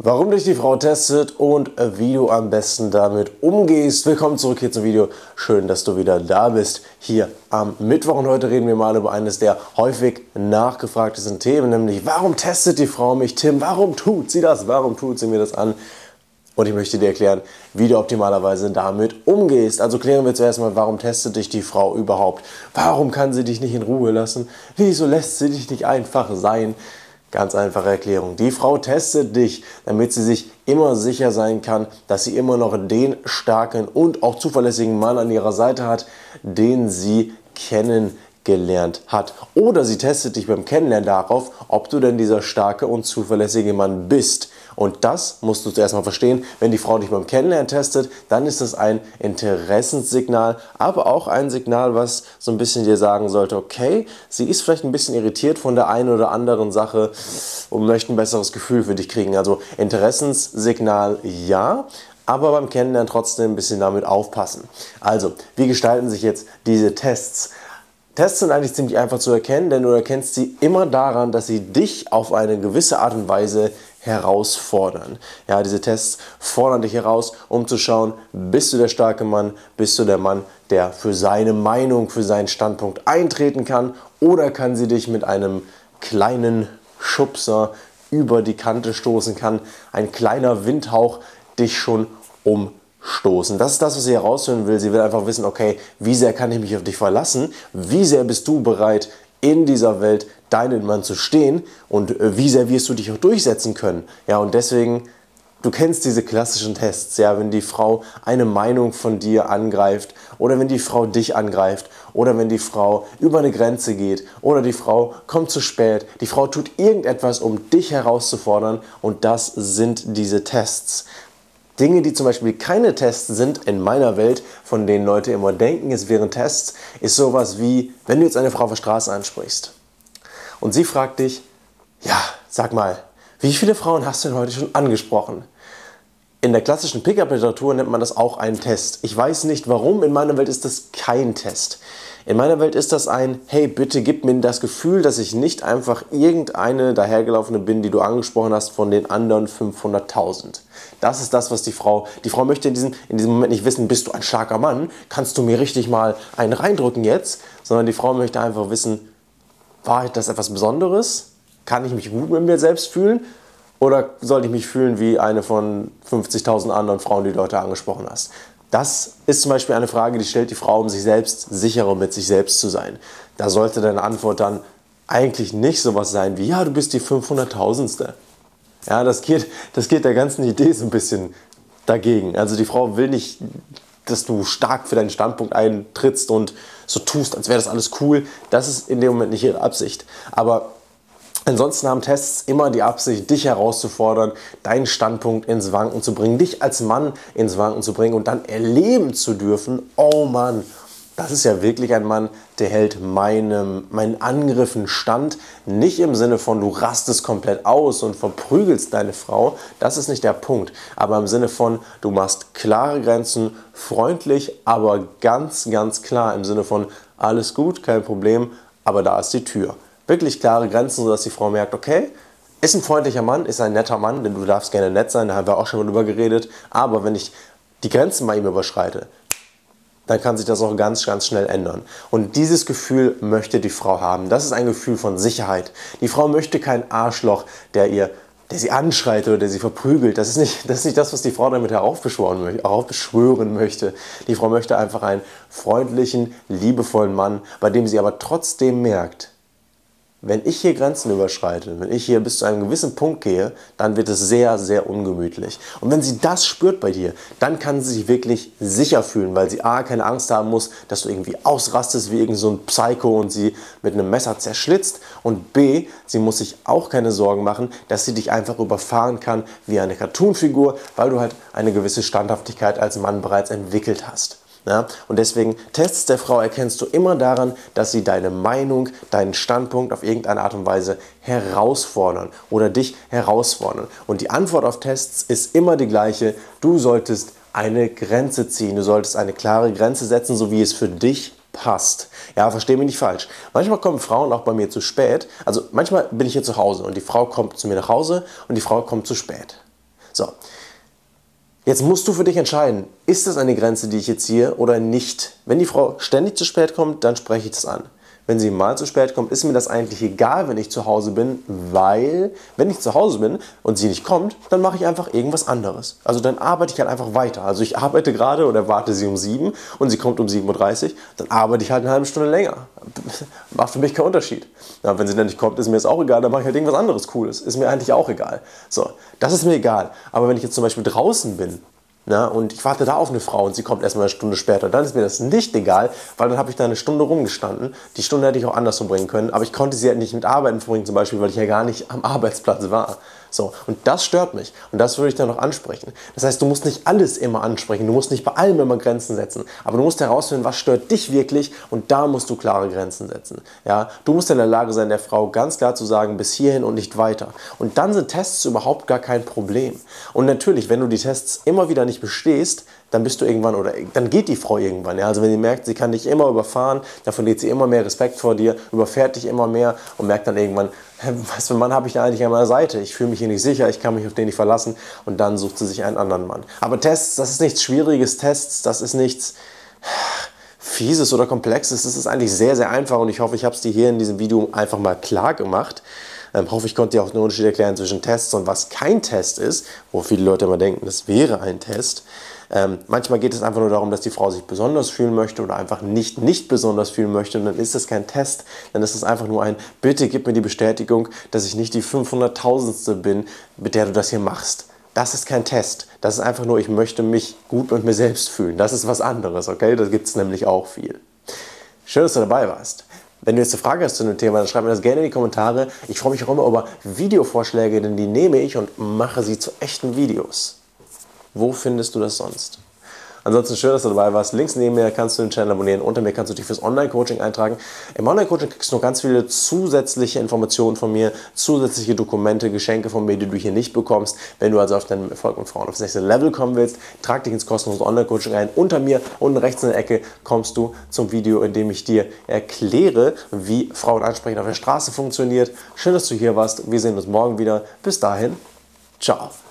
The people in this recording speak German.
Warum dich die Frau testet und wie du am besten damit umgehst. Willkommen zurück hier zum Video. Schön, dass du wieder da bist, hier am Mittwoch. Und heute reden wir mal über eines der häufig nachgefragtesten Themen, nämlich warum testet die Frau mich, Tim? Warum tut sie das? Warum tut sie mir das an? Und ich möchte dir erklären, wie du optimalerweise damit umgehst. Also klären wir zuerst mal, warum testet dich die Frau überhaupt? Warum kann sie dich nicht in Ruhe lassen? Wieso lässt sie dich nicht einfach sein? Ganz einfache Erklärung. Die Frau testet dich, damit sie sich immer sicher sein kann, dass sie immer noch den starken und auch zuverlässigen Mann an ihrer Seite hat, den sie kennengelernt hat. Oder sie testet dich beim Kennenlernen darauf, ob du denn dieser starke und zuverlässige Mann bist. Und das musst du zuerst mal verstehen. Wenn die Frau dich beim Kennenlernen testet, dann ist das ein Interessenssignal, aber auch ein Signal, was so ein bisschen dir sagen sollte, okay, sie ist vielleicht ein bisschen irritiert von der einen oder anderen Sache und möchte ein besseres Gefühl für dich kriegen. Also Interessenssignal ja, aber beim Kennenlernen trotzdem ein bisschen damit aufpassen. Also, wie gestalten sich jetzt diese Tests? Tests sind eigentlich ziemlich einfach zu erkennen, denn du erkennst sie immer daran, dass sie dich auf eine gewisse Art und Weise herausfordern. Ja, diese Tests fordern dich heraus, um zu schauen, bist du der starke Mann, bist du der Mann, der für seine Meinung, für seinen Standpunkt eintreten kann, oder kann sie dich mit einem kleinen Schubser über die Kante stoßen, kann ein kleiner Windhauch dich schon umstoßen. Das ist das, was sie herausfinden will. Sie will einfach wissen, okay, wie sehr kann ich mich auf dich verlassen? Wie sehr bist du bereit, in dieser Welt deinen Mann zu stehen? Und wie sehr wirst du dich auch durchsetzen können? Ja, und deswegen, du kennst diese klassischen Tests, ja, wenn die Frau eine Meinung von dir angreift oder wenn die Frau dich angreift oder wenn die Frau über eine Grenze geht oder die Frau kommt zu spät, die Frau tut irgendetwas, um dich herauszufordern, und das sind diese Tests. Dinge, die zum Beispiel keine Tests sind in meiner Welt, von denen Leute immer denken, es wären Tests, ist sowas wie, wenn du jetzt eine Frau auf der Straße ansprichst und sie fragt dich, ja, sag mal, wie viele Frauen hast du denn heute schon angesprochen? In der klassischen Pickup-Literatur nennt man das auch einen Test. Ich weiß nicht warum, in meiner Welt ist das kein Test. In meiner Welt ist das ein, hey, bitte gib mir das Gefühl, dass ich nicht einfach irgendeine dahergelaufene bin, die du angesprochen hast, von den anderen 500.000. Das ist das, was die Frau möchte in diesem Moment nicht wissen, bist du ein starker Mann, kannst du mir richtig mal einen reindrücken jetzt, sondern die Frau möchte einfach wissen, war das etwas Besonderes? Kann ich mich gut mit mir selbst fühlen? Oder sollte ich mich fühlen wie eine von 50.000 anderen Frauen, die du heute angesprochen hast? Das ist zum Beispiel eine Frage, die stellt die Frau, um sich selbst sicherer mit sich selbst zu sein. Da sollte deine Antwort dann eigentlich nicht sowas sein wie, ja, du bist die 500.000ste. Ja, das geht der ganzen Idee so ein bisschen dagegen. Also die Frau will nicht, dass du stark für deinen Standpunkt eintrittst und so tust, als wäre das alles cool. Das ist in dem Moment nicht ihre Absicht. Aber ansonsten haben Tests immer die Absicht, dich herauszufordern, deinen Standpunkt ins Wanken zu bringen, dich als Mann ins Wanken zu bringen und dann erleben zu dürfen, oh Mann, das ist ja wirklich ein Mann, der hält meinen Angriffen stand. Nicht im Sinne von, du rastest komplett aus und verprügelst deine Frau, das ist nicht der Punkt. Aber im Sinne von, du machst klare Grenzen, freundlich, aber ganz, ganz klar im Sinne von, alles gut, kein Problem, aber da ist die Tür. Wirklich klare Grenzen, sodass die Frau merkt, okay, ist ein freundlicher Mann, ist ein netter Mann, denn du darfst gerne nett sein, da haben wir auch schon mal drüber geredet, aber wenn ich die Grenzen bei ihm überschreite, dann kann sich das auch ganz, ganz schnell ändern. Und dieses Gefühl möchte die Frau haben. Das ist ein Gefühl von Sicherheit. Die Frau möchte kein Arschloch, der sie anschreit oder der sie verprügelt. Das ist nicht das, was die Frau damit heraufbeschwören möchte. Die Frau möchte einfach einen freundlichen, liebevollen Mann, bei dem sie aber trotzdem merkt, wenn ich hier Grenzen überschreite, wenn ich hier bis zu einem gewissen Punkt gehe, dann wird es sehr, sehr ungemütlich. Und wenn sie das spürt bei dir, dann kann sie sich wirklich sicher fühlen, weil sie A, keine Angst haben muss, dass du irgendwie ausrastest wie irgend so ein Psycho und sie mit einem Messer zerschlitzt, und B, sie muss sich auch keine Sorgen machen, dass sie dich einfach überfahren kann wie eine Cartoonfigur, weil du halt eine gewisse Standhaftigkeit als Mann bereits entwickelt hast. Ja, und deswegen, Tests der Frau erkennst du immer daran, dass sie deine Meinung, deinen Standpunkt auf irgendeine Art und Weise herausfordern oder dich herausfordern. Und die Antwort auf Tests ist immer die gleiche. Du solltest eine Grenze ziehen, du solltest eine klare Grenze setzen, so wie es für dich passt. Ja, versteh mich nicht falsch. Manchmal kommen Frauen auch bei mir zu spät. Also manchmal bin ich hier zu Hause und die Frau kommt zu mir nach Hause und die Frau kommt zu spät. So, jetzt musst du für dich entscheiden, ist das eine Grenze, die ich jetzt ziehe oder nicht. Wenn die Frau ständig zu spät kommt, dann spreche ich das an. Wenn sie mal zu spät kommt, ist mir das eigentlich egal, wenn ich zu Hause bin, weil, wenn ich zu Hause bin und sie nicht kommt, dann mache ich einfach irgendwas anderes. Also dann arbeite ich halt einfach weiter. Also ich arbeite gerade oder warte sie um 7 und sie kommt um 7:30 Uhr, dann arbeite ich halt eine halbe Stunde länger. Macht für mich keinen Unterschied. Ja, wenn sie dann nicht kommt, ist mir das auch egal, dann mache ich halt irgendwas anderes Cooles. Ist mir eigentlich auch egal. So, das ist mir egal. Aber wenn ich jetzt zum Beispiel draußen bin, na, und ich warte da auf eine Frau und sie kommt erst mal eine Stunde später, dann ist mir das nicht egal, weil dann habe ich da eine Stunde rumgestanden. Die Stunde hätte ich auch anders verbringen können, aber ich konnte sie halt nicht mit Arbeiten verbringen zum Beispiel, weil ich ja gar nicht am Arbeitsplatz war. So, und das stört mich und das würde ich dann noch ansprechen. Das heißt, du musst nicht alles immer ansprechen, du musst nicht bei allem immer Grenzen setzen, aber du musst herausfinden, was stört dich wirklich und da musst du klare Grenzen setzen. Ja? Du musst in der Lage sein, der Frau ganz klar zu sagen, bis hierhin und nicht weiter. Und dann sind Tests überhaupt gar kein Problem. Und natürlich, wenn du die Tests immer wieder nicht bestehst, dann bist du irgendwann, oder dann geht die Frau irgendwann. Ja? Also wenn sie merkt, sie kann dich immer überfahren, dann verliert sie immer mehr Respekt vor dir, überfährt dich immer mehr und merkt dann irgendwann, was für einen Mann habe ich da eigentlich an meiner Seite? Ich fühle mich hier nicht sicher, ich kann mich auf den nicht verlassen und dann sucht sie sich einen anderen Mann. Aber Tests, das ist nichts Schwieriges, Tests, das ist nichts Fieses oder Komplexes, das ist eigentlich sehr, sehr einfach und ich hoffe, ich habe es dir hier in diesem Video einfach mal klar gemacht. Hoffe, ich konnte dir auch den Unterschied erklären zwischen Tests und was kein Test ist, wo viele Leute immer denken, das wäre ein Test. Manchmal geht es einfach nur darum, dass die Frau sich besonders fühlen möchte oder einfach nicht besonders fühlen möchte und dann ist es kein Test, dann ist es einfach nur ein, bitte gib mir die Bestätigung, dass ich nicht die 500.000ste bin, mit der du das hier machst. Das ist kein Test, das ist einfach nur, ich möchte mich gut mit mir selbst fühlen. Das ist was anderes, okay? Da gibt es nämlich auch viel. Schön, dass du dabei warst. Wenn du jetzt eine Frage hast zu dem Thema, dann schreib mir das gerne in die Kommentare. Ich freue mich auch immer über Videovorschläge, denn die nehme ich und mache sie zu echten Videos. Wo findest du das sonst? Ansonsten schön, dass du dabei warst. Links neben mir kannst du den Channel abonnieren. Unter mir kannst du dich fürs Online-Coaching eintragen. Im Online-Coaching kriegst du noch ganz viele zusätzliche Informationen von mir, zusätzliche Dokumente, Geschenke von mir, die du hier nicht bekommst. Wenn du also auf deinem Erfolg mit Frauen aufs nächste Level kommen willst, trag dich ins kostenlose Online-Coaching ein. Unter mir, unten rechts in der Ecke, kommst du zum Video, in dem ich dir erkläre, wie Frauen ansprechen auf der Straße funktioniert. Schön, dass du hier warst. Wir sehen uns morgen wieder. Bis dahin, ciao.